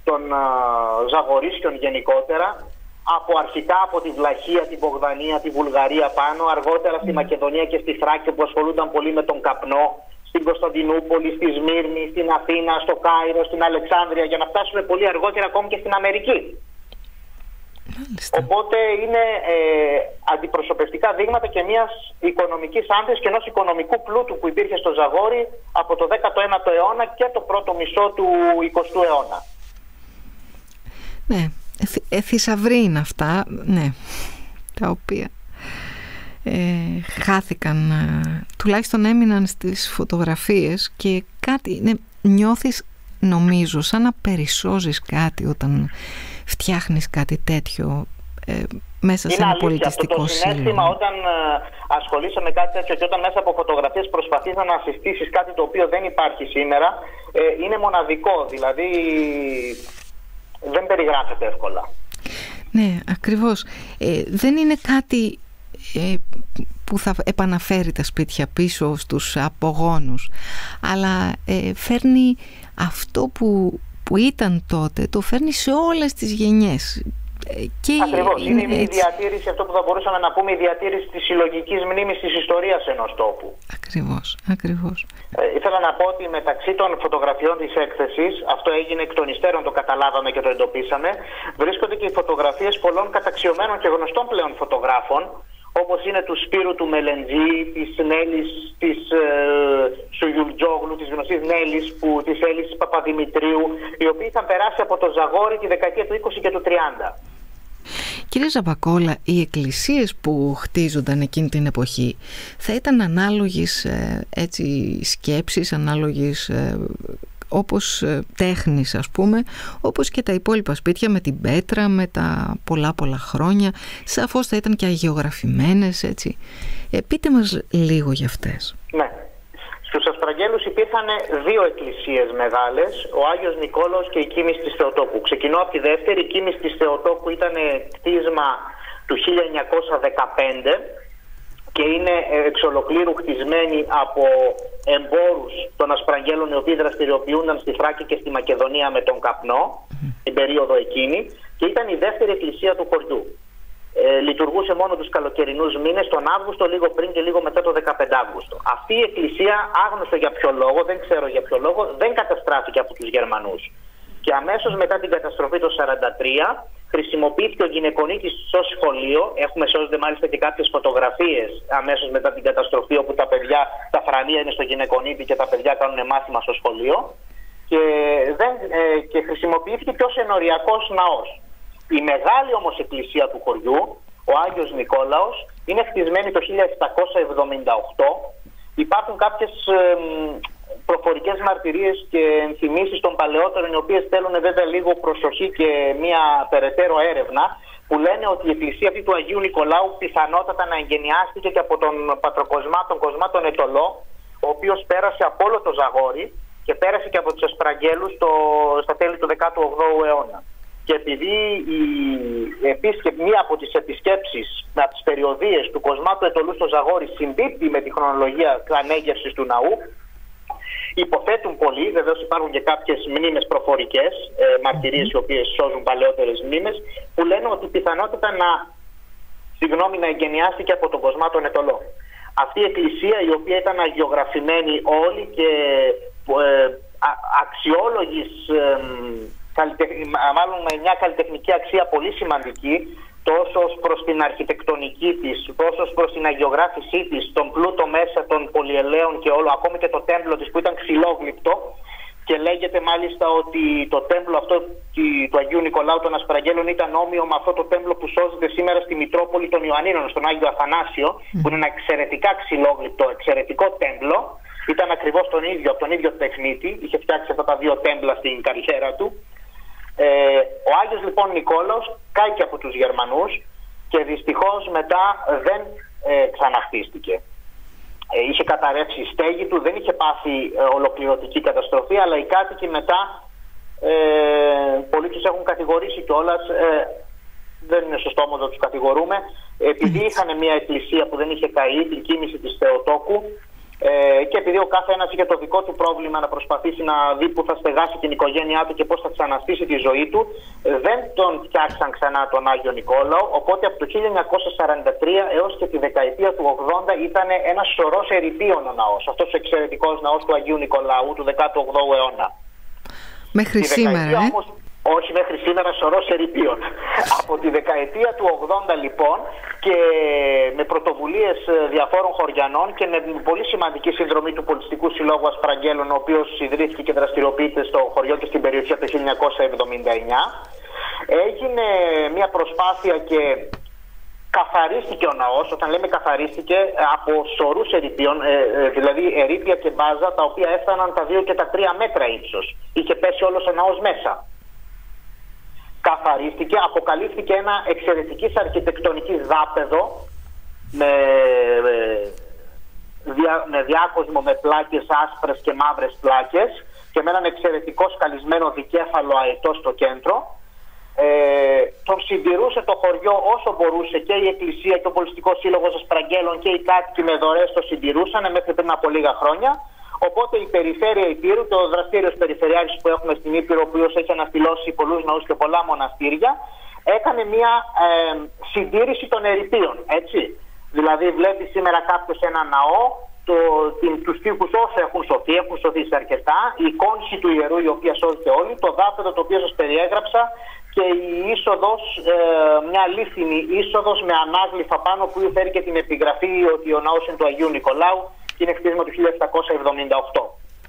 των Ζαγορίσιων γενικότερα, αρχικά από τη Βλαχία, την Μπογδανία, τη Βουλγαρία πάνω, αργότερα στη Μακεδονία και στη Θράκη που ασχολούνταν πολύ με τον καπνό, στην Κωνσταντινούπολη, στη Σμύρνη, στην Αθήνα, στο Κάιρο, στην Αλεξάνδρεια, για να φτάσουμε πολύ αργότερα ακόμη και στην Αμερική. Μάλιστα. Οπότε είναι αντιπροσωπευτικά δείγματα και μιας οικονομικής άνθησης και ενός οικονομικού πλούτου που υπήρχε στο Ζαγόρι από το 19ο αιώνα και το πρώτο μισό του 20ου αιώνα. Ναι, θησαυροί είναι αυτά, ναι, τα οποία χάθηκαν, τουλάχιστον έμειναν στις φωτογραφίες και κάτι, ναι, νιώθεις, νομίζω, σαν να περισσώζεις κάτι όταν φτιάχνεις κάτι τέτοιο μέσα σε ένα πολιτιστικό σύλλογο. Είναι συναίσθημα όταν ασχολείσαι με κάτι τέτοιο και όταν μέσα από φωτογραφίες προσπαθείς να συστήσεις κάτι το οποίο δεν υπάρχει σήμερα, είναι μοναδικό, δηλαδή δεν περιγράφεται εύκολα. Ναι, ακριβώς. Δεν είναι κάτι που θα επαναφέρει τα σπίτια πίσω στους απογόνους, αλλά φέρνει αυτό που ήταν τότε, το φέρνει σε όλες τις γενιές. Ακριβώς. Είναι η διατήρηση, αυτό που θα μπορούσαμε να πούμε, η διατήρηση της συλλογικής μνήμης της ιστορίας ενός τόπου. Ακριβώς. Ήθελα να πω ότι μεταξύ των φωτογραφιών της έκθεσης, αυτό έγινε εκ των υστέρων, το καταλάβαμε και το εντοπίσαμε, βρίσκονται και οι φωτογραφίες πολλών καταξιωμένων και γνωστών πλέον φωτογράφων, όπως είναι του Σπύρου του Μελεντζή, της Νέλης της Σουγιουλτζόγλου, της γνωστής Νέλης, της Έλλης Παπαδημητρίου, οι οποίοι είχαν περάσει από το Ζαγόρι τη δεκαετία του 20 και του 30. Κύριε Ζαμπακόλα, οι εκκλησίες που χτίζονταν εκείνη την εποχή θα ήταν ανάλογης σκέψης, ανάλογης όπως τέχνης, ας πούμε, όπως και τα υπόλοιπα σπίτια με την πέτρα, με τα πολλά χρόνια. Σαφώς θα ήταν και αγιογραφημένες, έτσι. Πείτε μας λίγο για αυτές. Ναι. Στους Ασπραγγέλους υπήρχαν δύο εκκλησίες μεγάλες, ο Άγιος Νικόλαος και η Κοίμης της Θεοτόκου. Ξεκινώ από τη δεύτερη. Η Κοίμης της Θεοτόκου ήταν κτίσμα του 1915 και είναι εξ ολοκλήρου χτισμένη από εμπόρους των Ασπραγγέλων, οι οποίοι δραστηριοποιούνταν στη Θράκη και στη Μακεδονία με τον καπνό την περίοδο εκείνη, και ήταν η δεύτερη εκκλησία του χωριού. Λειτουργούσε μόνο τους καλοκαιρινούς μήνες, τον Αύγουστο, λίγο πριν και λίγο μετά το 15 Αύγουστο. Αυτή η εκκλησία, άγνωστο για ποιο λόγο, δεν ξέρω για ποιο λόγο, δεν καταστράφηκε από τους Γερμανούς. Και αμέσως μετά την καταστροφή το 1943 χρησιμοποιήθηκε ο γυναικονίτης ως σχολείο. Έχουμε σώζονται μάλιστα και κάποιες φωτογραφίες αμέσως μετά την καταστροφή, όπου τα φρανία είναι στο γυναικονίτη και τα παιδιά κάνουν μάθημα στο σχολείο. Και χρησιμοποιήθηκε και ως ενοριακός ναός. Η μεγάλη όμως εκκλησία του χωριού, ο Άγιος Νικόλαος, είναι χτισμένη το 1778. Υπάρχουν κάποιες προφορικές μαρτυρίες και ενθυμίσεις των παλαιότερων, οι οποίες θέλουν βέβαια λίγο προσοχή και μια περαιτέρω έρευνα, που λένε ότι η εκκλησία αυτή του Αγίου Νικολάου πιθανότατα να εγκαινιάστηκε και από τον πατροκοσμά, τον Κοσμά τον Ετωλό, ο οποίος πέρασε από όλο το Ζαγόρι και πέρασε και από τους Ασπραγγέλους στα τέλη του 18ου αιώνα. Και επειδή μία από τις επισκέψεις, από τις περιοδίες του Κοσμά του Ετωλού στο Ζαγόρι συμπίπτει με τη χρονολογία ανέγερσης του ναού, υποθέτουν πολλοί, βεβαίως υπάρχουν και κάποιες μνήμες προφορικές, μαρτυρίες οι οποίες σώζουν παλαιότερες μνήμες, που λένε ότι πιθανότητα να εγκαινιάστηκε από τον Κοσμά τον Ετωλό. Αυτή η εκκλησία, η οποία ήταν αγιογραφημένη όλη και αξιόλογης, μάλλον με μια καλλιτεχνική αξία πολύ σημαντική, τόσο ως προς την αρχιτεκτονική της, τόσο ως προς την αγιογράφησή της, τον πλούτο μέσα των πολυελαίων και όλο, ακόμη και το τέμπλο της που ήταν ξυλόγλυπτο, και λέγεται μάλιστα ότι το τέμπλο αυτό του Αγίου Νικολάου των Ασπραγγέλων ήταν όμοιο με αυτό το τέμπλο που σώζεται σήμερα στη Μητρόπολη των Ιωαννίνων, στον Άγιο Αθανάσιο, που είναι ένα εξαιρετικά ξυλόγλυπτο, εξαιρετικό τέμπλο. Ήταν ακριβώς από τον ίδιο τεχνίτη, είχε φτιάξει αυτά τα δύο τέμπλα στην καριέρα του. Ο Άγιος λοιπόν Νικόλαος κάηκε από τους Γερμανούς και δυστυχώς μετά δεν ξαναχτίστηκε. Είχε καταρρεύσει η στέγη του, δεν είχε πάθει ολοκληρωτική καταστροφή, αλλά οι κάτοικοι μετά, πολλοί τους έχουν κατηγορήσει κιόλας, δεν είναι σωστό όμως να τους κατηγορούμε, επειδή είχαν μια εκκλησία που δεν είχε καεί, την Κοίμηση της Θεοτόκου, Και επειδή ο κάθε ένας είχε το δικό του πρόβλημα να προσπαθήσει να δει που θα στεγάσει την οικογένειά του και πώς θα ξαναστήσει τη ζωή του, δεν τον φτιάξαν ξανά τον Άγιο Νικόλαο. Οπότε από το 1943 έως και τη δεκαετία του 80 ήταν ένας σωρός ερειπίων ο ναός. Αυτός ο εξαιρετικός ναός του Αγίου Νικολάου του 18ου αιώνα. Μέχρι σήμερα, όμως, όχι μέχρι σήμερα, σωρός ερειπίων. Από τη δεκαετία του 80 λοιπόν, και με πρωτοβουλίες διαφόρων χωριανών και με πολύ σημαντική συνδρομή του Πολιτιστικού Συλλόγου Ασπραγγέλων, ο οποίος ιδρύθηκε και δραστηριοποιείται στο χωριό και στην περιοχή από το 1979, έγινε μια προσπάθεια και καθαρίστηκε ο ναός. Όταν λέμε καθαρίστηκε, από σωρούς ερειπίων, δηλαδή ερείπια και μπάζα, τα οποία έφταναν τα 2 και τα 3 μέτρα ύψος. Είχε πέσει όλος ο ναός μέσα. Καθαρίστηκε, αποκαλύφθηκε ένα εξαιρετικής αρχιτεκτονικής δάπεδο με διάκοσμο, με πλάκες άσπρες και μαύρες πλάκες και με έναν εξαιρετικό σκαλισμένο δικέφαλο αετό στο κέντρο. Τον συντηρούσε το χωριό όσο μπορούσε, και η Εκκλησία και ο Πολιτιστικός Σύλλογος Ασπραγγέλων και οι κάτοικοι με δωρεές το συντηρούσαν μέχρι πριν από λίγα χρόνια. Οπότε η περιφέρεια Υπήρου και ο δραστήριος περιφερειάρχης που έχουμε στην Ήπειρο, ο οποίος έχει αναστηλώσει πολλούς ναούς και πολλά μοναστήρια, έκανε μια συντήρηση των ερειπίων. Έτσι. Δηλαδή, βλέπει σήμερα κάποιος ένα ναό, τους τοίχους όσο έχουν σωθεί σε αρκετά, η κόνηση του ιερού η οποία σώζεται όλη, το δάπεδο το οποίο σας περιέγραψα και η είσοδος, μια αλήθινη είσοδος με ανάγλυφα πάνω που φέρει και την επιγραφή ότι ο ναός είναι του Αγίου Νικολάου και είναι χτίσμα του 1778.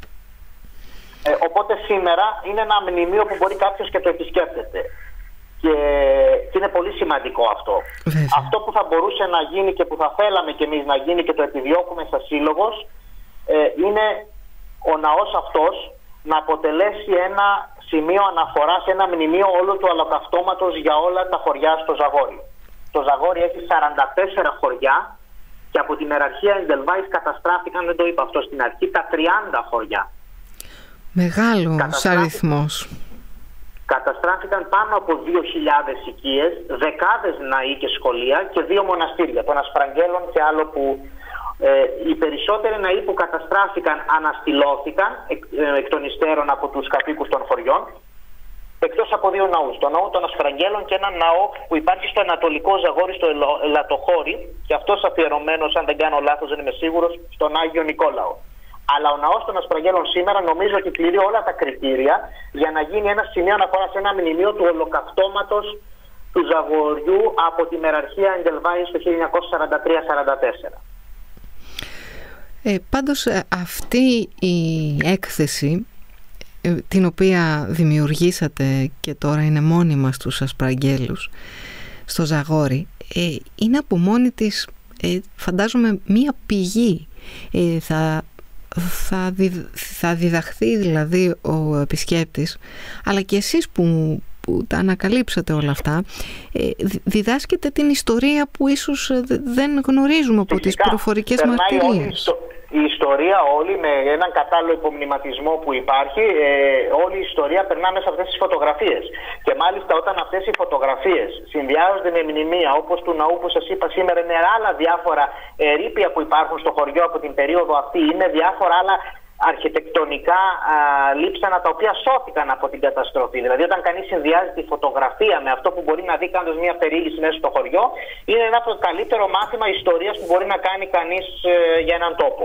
Οπότε σήμερα είναι ένα μνημείο που μπορεί κάποιος και το επισκέπτεται. Και είναι πολύ σημαντικό αυτό. Βέβαια. Αυτό που θα μπορούσε να γίνει και που θα θέλαμε κι εμείς να γίνει και το επιδιώκουμε σαν σύλλογος, είναι ο ναός αυτός να αποτελέσει ένα σημείο αναφοράς, ένα μνημείο όλου του ολοκαυτώματος για όλα τα χωριά στο Ζαγόρι. Το Ζαγόρι έχει 44 χωριά και από την ιεραρχία Εντελβάης καταστράφηκαν, δεν το είπα αυτό στην αρχή, τα 30 χωριά. Μεγάλος αριθμός. Καταστράφηκαν πάνω από 2.000 οικίες, δεκάδες ναοί και σχολεία και 2 μοναστήρια, των Ασπραγγέλων και άλλο που οι περισσότεροι ναοί που καταστράφηκαν αναστηλώθηκαν εκ των υστέρων από τους κατοίκους των χωριών, εκτός από 2 ναούς, τον ναό των Ασπραγγέλων και έναν ναό που υπάρχει στο Ανατολικό Ζαγόρι, στο Ελατοχώρι, και αυτός αφιερωμένος, αν δεν κάνω λάθος, δεν είμαι σίγουρος, στον Άγιο Νικόλαο. Αλλά ο ναός των Ασπραγγέλων σήμερα νομίζω ότι πληρεί όλα τα κριτήρια για να γίνει ένα σημείο αναφορά σε ένα μνημείο του ολοκαυτώματος του Ζαγοριού από τη μεραρχία Εντελβάης το 1943-44. Πάντως αυτή η έκθεση, την οποία δημιουργήσατε και τώρα είναι μόνιμα στους Ασπραγγέλους στο Ζαγόρι, είναι από μόνη της, φαντάζομαι, μία πηγή. Θα διδαχθεί δηλαδή ο επισκέπτης, αλλά και εσείς που τα ανακαλύψατε όλα αυτά, διδάσκετε την ιστορία που ίσως δεν γνωρίζουμε από τις προφορικές μαρτυρίες. Η ιστορία όλη, με έναν κατάλληλο υπομνηματισμό που υπάρχει, όλη η ιστορία περνά μέσα από αυτές τις φωτογραφίες. Και μάλιστα όταν αυτές οι φωτογραφίες συνδυάζονται με μνημεία όπως του ναού που σας είπα σήμερα, με άλλα διάφορα ερείπια που υπάρχουν στο χωριό από την περίοδο αυτή, είναι διάφορα άλλα αρχιτεκτονικά λείψανα τα οποία σώθηκαν από την καταστροφή. Δηλαδή, όταν κανείς συνδυάζει τη φωτογραφία με αυτό που μπορεί να δει κάνοντας μια περίληψη μέσα στο χωριό, είναι ένα από το καλύτερο μάθημα ιστορίας που μπορεί να κάνει κανείς για έναν τόπο.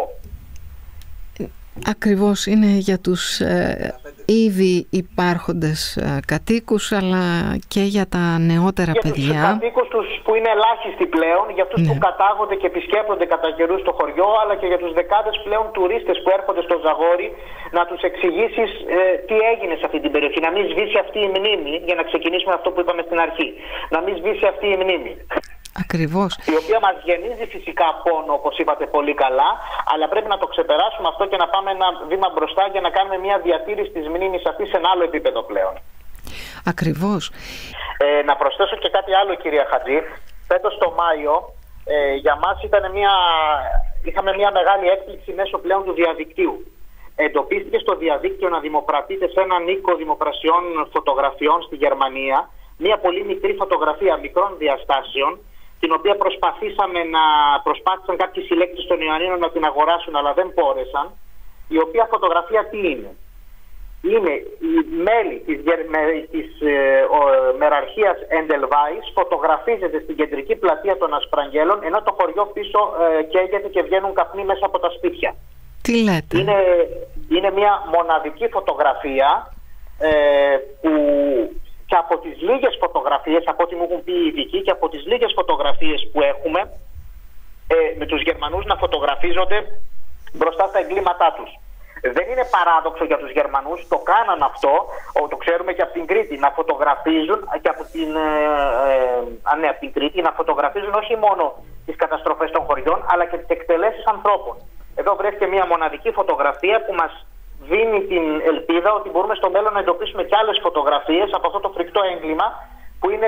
Ακριβώς, είναι για τους ήδη υπάρχοντες κατοίκους, αλλά και για τα νεότερα παιδιά. Για τους κατοίκους τους που είναι ελάχιστοι πλέον, για αυτούς που κατάγονται και επισκέπτονται κατά καιρούς στο χωριό, αλλά και για τους δεκάδες πλέον τουρίστες που έρχονται στο Ζαγόρι, να τους εξηγήσεις τι έγινε σε αυτή την περιοχή. Να μην σβήσει αυτή η μνήμη, για να ξεκινήσουμε αυτό που είπαμε στην αρχή. Να μην σβήσει αυτή η μνήμη. Ακριβώς. Η οποία μας γεννίζει φυσικά πόνο, όπως είπατε πολύ καλά, αλλά πρέπει να το ξεπεράσουμε αυτό και να πάμε ένα βήμα μπροστά για να κάνουμε μια διατήρηση της μνήμης αυτή σε ένα άλλο επίπεδο πλέον. Ακριβώς. Να προσθέσω και κάτι άλλο, κυρία Χατζή. Φέτος το Μάιο, για μας είχαμε μια μεγάλη έκπληξη μέσω πλέον του διαδικτύου. Εντοπίστηκε στο διαδίκτυο να δημοπρατείται σε έναν οίκο δημοπρασιών φωτογραφιών στη Γερμανία μια πολύ μικρή φωτογραφία μικρών διαστάσεων την οποία προσπάθησαν κάποιοι συλλέκτες των Ιωαννίνων να την αγοράσουν, αλλά δεν μπόρεσαν, η οποία φωτογραφία τι είναι? Είναι οι μέλη της μεραρχίας Εντελβάης, φωτογραφίζεται στην κεντρική πλατεία των Ασπραγγέλων, ενώ το χωριό πίσω καίγεται και βγαίνουν καπνοί μέσα από τα σπίτια. Τι λέτε? Είναι μια μοναδική φωτογραφία που και από τις λίγες φωτογραφίες, από ό,τι μου έχουν πει οι ειδικοί, και από τις λίγες φωτογραφίες που έχουμε με τους Γερμανούς να φωτογραφίζονται μπροστά στα εγκλήματά τους. Δεν είναι παράδοξο για τους Γερμανούς, το κάναν αυτό, το ξέρουμε και από την Κρήτη, να φωτογραφίζουν και από την Κρήτη να φωτογραφίζουν όχι μόνο τις καταστροφές των χωριών, αλλά και τις εκτελέσεις ανθρώπων. Εδώ βρέθηκε μια μοναδική φωτογραφία που μας δίνει την ελπίδα ότι μπορούμε στο μέλλον να εντοπίσουμε και άλλες φωτογραφίες από αυτό το φρικτό έγκλημα που είναι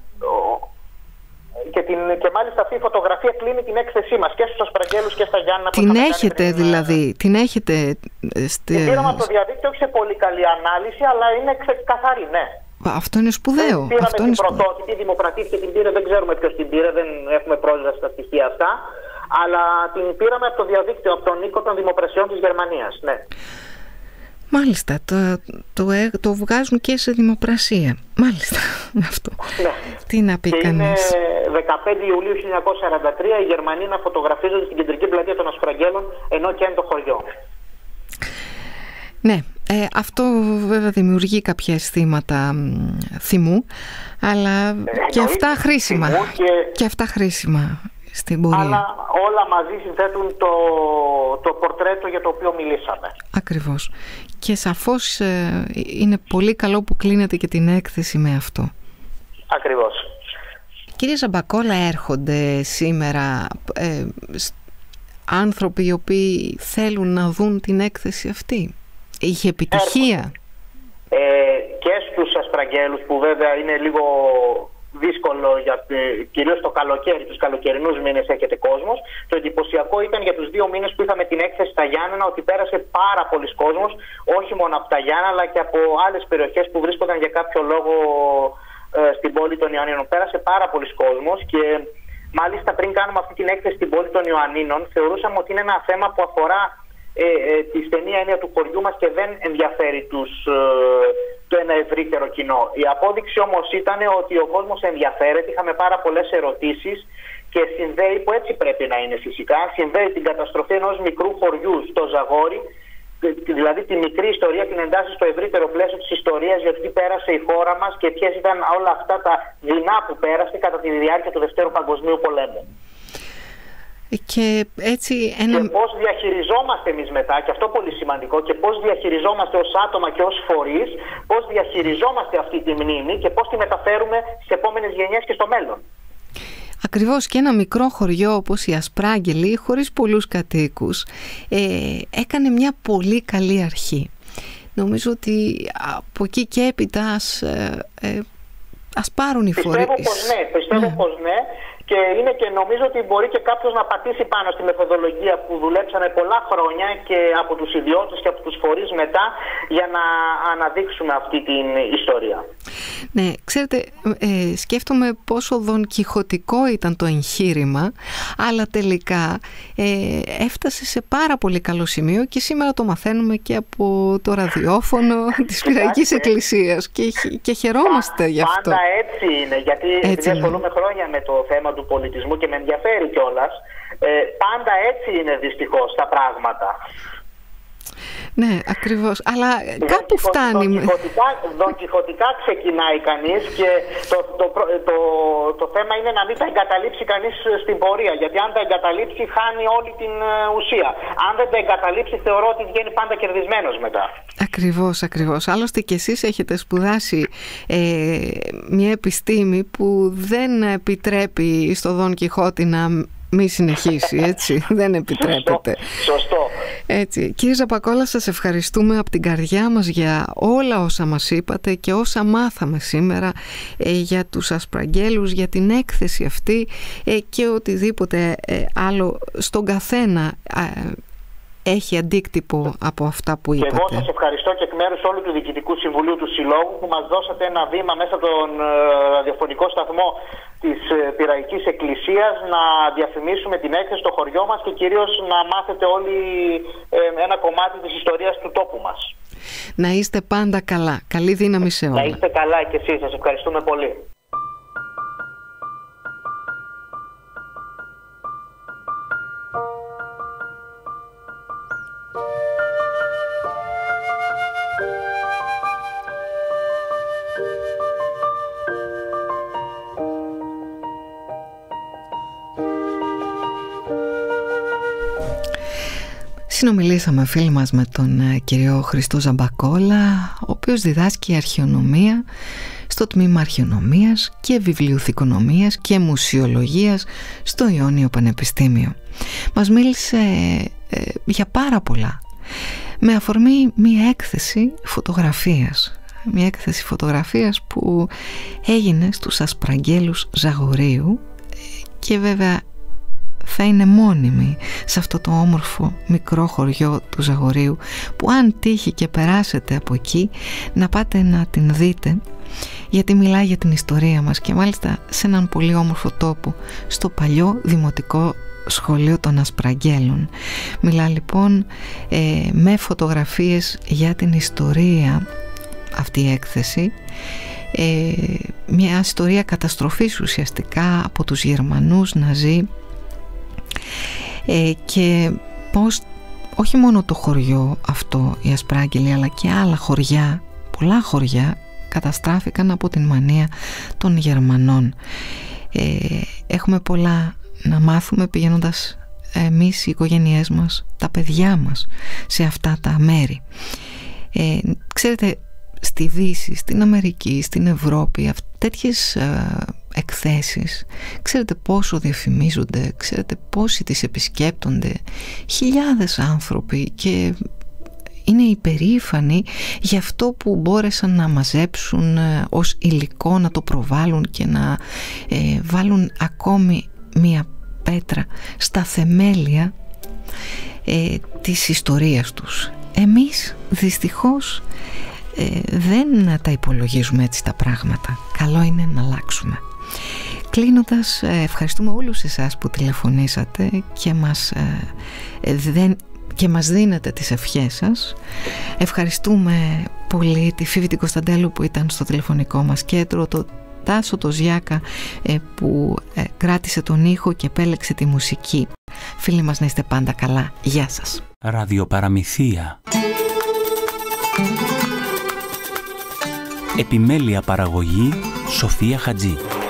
και μάλιστα αυτή η φωτογραφία κλείνει την έκθεσή μας και στους Ασπραγγέλους και στα Γιάννενα. Την έχετε δηλαδή, την έχετε... Την πήραμε από το διαδίκτυο, όχι σε πολύ καλή ανάλυση, αλλά είναι καθαρή, ναι. Αυτό είναι σπουδαίο. Πήραμε την πρωτότυπη, δημοκρατήθηκε, την πήρε, δεν ξέρουμε ποιος την πήρε, δεν έχουμε πρόσβαση στα στοιχεία αυτά, αλλά την πήραμε από το διαδίκτυο, από τον οίκο των δημοπρασιών της Γερμανίας, ναι. Μάλιστα, το βγάζουν και σε δημοπρασία. Μάλιστα, αυτό. Ναι. Τι να πει κανείς. Είναι 15 Ιουλίου 1943 οι Γερμανοί να φωτογραφίζονται στην κεντρική πλατεία των Ασπραγγέλων, ενώ και είναι το χωριό. Ναι, αυτό βέβαια δημιουργεί κάποια αισθήματα θυμού, αλλά και αυτά χρήσιμα. Και αυτά χρήσιμα στην πορεία. Αλλά όλα μαζί συνθέτουν το πορτρέτο για το οποίο μιλήσαμε. Ακριβώς. Και σαφώς είναι πολύ καλό που κλείνετε και την έκθεση με αυτό. Ακριβώς. Κύριε Ζαμπακόλα, έρχονται σήμερα άνθρωποι οι οποίοι θέλουν να δουν την έκθεση αυτή? Είχε επιτυχία? Και στους Ασπραγγέλους, που βέβαια είναι λίγο δύσκολο, κυρίως το καλοκαίρι, τους καλοκαιρινούς μήνες έχετε κόσμος. Το εντυπωσιακό ήταν για τους 2 μήνες που είχαμε την έκθεση στα Γιάννενα ότι πέρασε πάρα πολλοί κόσμος, όχι μόνο από τα Γιάννενα αλλά και από άλλες περιοχές που βρίσκονταν για κάποιο λόγο στην πόλη των Ιωαννίνων. Πέρασε πάρα πολλοί κόσμος και μάλιστα πριν κάνουμε αυτή την έκθεση στην πόλη των Ιωαννίνων θεωρούσαμε ότι είναι ένα θέμα που αφορά τη στενή έννοια του χωριού μας και δεν ενδιαφέρει το ένα ευρύτερο κοινό. Η απόδειξη όμως ήταν ότι ο κόσμος ενδιαφέρεται, είχαμε πάρα πολλές ερωτήσεις και συνδέει, που έτσι πρέπει να είναι φυσικά, συνδέει την καταστροφή ενός μικρού χωριού στο Ζαγόρι, δηλαδή τη μικρή ιστορία, την εντάσσει στο ευρύτερο πλαίσιο της ιστορίας, γιατί τι πέρασε η χώρα μας και ποιες ήταν όλα αυτά τα δεινά που πέρασε κατά τη διάρκεια του Δευτέρου Παγκοσμίου Πολέμου. Και έτσι και πώς διαχειριζόμαστε εμείς μετά, και αυτό πολύ σημαντικό, και πώς διαχειριζόμαστε ως άτομα και ως φορείς, πώς διαχειριζόμαστε αυτή τη μνήμη και πώς τη μεταφέρουμε στις επόμενες γενιές και στο μέλλον. Ακριβώς, και ένα μικρό χωριό όπως η Ασπράγγελη, χωρίς πολλούς κατοίκους, έκανε μια πολύ καλή αρχή. Νομίζω ότι από εκεί και έπειτα ας πάρουν οι φορείς. Πιστεύω πως ναι. Και είναι και νομίζω ότι μπορεί και κάποιος να πατήσει πάνω στη μεθοδολογία που δουλέψαμε πολλά χρόνια και από τους ιδιώτες και από τους φορείς μετά, για να αναδείξουμε αυτή την ιστορία. Ναι, ξέρετε, σκέφτομαι πόσο δονκιχωτικό ήταν το εγχείρημα, αλλά τελικά έφτασε σε πάρα πολύ καλό σημείο και σήμερα το μαθαίνουμε και από το ραδιόφωνο της Πυραϊκής Εκκλησίας και χαιρόμαστε γι' αυτό. Πάντα έτσι είναι, γιατί ασχολούμαι χρόνια με το θέμα του πολιτισμού και με ενδιαφέρει κιόλας. Πάντα έτσι είναι δυστυχώς τα πράγματα. Ναι, ακριβώς. Αλλά κάπου φτάνει. Δονκιχωτικά ξεκινάει κανείς και το θέμα είναι να μην τα εγκαταλείψει κανείς στην πορεία. Γιατί αν τα εγκαταλείψει χάνει όλη την ουσία. Αν δεν τα εγκαταλείψει θεωρώ ότι βγαίνει πάντα κερδισμένος μετά. Ακριβώς, ακριβώς. Άλλωστε και εσείς έχετε σπουδάσει μια επιστήμη που δεν επιτρέπει στο Δον Κιχώτη να μη συνεχίσει, έτσι, δεν επιτρέπεται. Σωστό. Έτσι. Κύριε Ζαμπακόλα, σας ευχαριστούμε από την καρδιά μας για όλα όσα μας είπατε και όσα μάθαμε σήμερα για τους Ασπραγγέλους, για την έκθεση αυτή και οτιδήποτε άλλο στον καθένα έχει αντίκτυπο από αυτά που είπατε. Και εγώ σας ευχαριστώ και εκ μέρους όλου του Διοικητικού Συμβουλίου του Συλλόγου που μας δώσατε ένα βήμα μέσα από τον ραδιοφωνικό σταθμό της Πειραϊκής Εκκλησίας να διαφημίσουμε την έκθεση στο χωριό μας και κυρίως να μάθετε όλοι ένα κομμάτι της ιστορίας του τόπου μας. Να είστε πάντα καλά. Καλή δύναμη σε όλα. Να είστε καλά και εσείς. Σας ευχαριστούμε πολύ. Συνομιλήσαμε φίλοι μας με τον κύριο Χριστό Ζαμπακόλα, ο οποίος διδάσκει αρχαιονομία στο τμήμα αρχαιονομίας και βιβλιοθηκονομίας και μουσιολογίας στο Ιόνιο Πανεπιστήμιο. Μας μίλησε για πάρα πολλά, με αφορμή μια έκθεση φωτογραφίας. Μια έκθεση φωτογραφίας που έγινε στους Ασπραγγέλους Ζαγορείου και βέβαια θα είναι μόνιμη σε αυτό το όμορφο μικρό χωριό του Ζαγορείου, που αν τύχει και περάσετε από εκεί να πάτε να την δείτε, γιατί μιλάει για την ιστορία μας και μάλιστα σε έναν πολύ όμορφο τόπο, στο παλιό Δημοτικό Σχολείο των Ασπραγγέλων. Μιλά λοιπόν με φωτογραφίες για την ιστορία αυτή η έκθεση, μια ιστορία καταστροφής ουσιαστικά από τους Γερμανούς Ναζί, και πως όχι μόνο το χωριό αυτό, οι Ασπράγγελοι, αλλά και άλλα χωριά, πολλά χωριά καταστράφηκαν από την μανία των Γερμανών. Έχουμε πολλά να μάθουμε πηγαίνοντας εμείς, οι οικογένειές μας, τα παιδιά μας σε αυτά τα μέρη. Ξέρετε, στη Δύση, στην Αμερική, στην Ευρώπη, τέτοιες εκθέσεις, ξέρετε πόσο διαφημίζονται, ξέρετε πόσοι τις επισκέπτονται, χιλιάδες άνθρωποι, και είναι υπερήφανοι για αυτό που μπόρεσαν να μαζέψουν ως υλικό, να το προβάλλουν και να βάλουν ακόμη μία πέτρα στα θεμέλια της ιστορίας τους. Εμείς δυστυχώς δεν τα υπολογίζουμε έτσι τα πράγματα. Καλό είναι να αλλάξουμε. Κλείνοντας, ευχαριστούμε όλους εσάς που τηλεφωνήσατε και μας δίνετε τις ευχές σας. Ευχαριστούμε πολύ τη Φίβη την Κωνσταντέλου που ήταν στο τηλεφωνικό μας κέντρο, το Τάσο το Ζιάκα που κράτησε τον ήχο και επέλεξε τη μουσική. Φίλοι μας, να είστε πάντα καλά. Γεια σας. Ραδιοπαραμυθία. Επιμέλεια παραγωγή Σοφία Χατζή.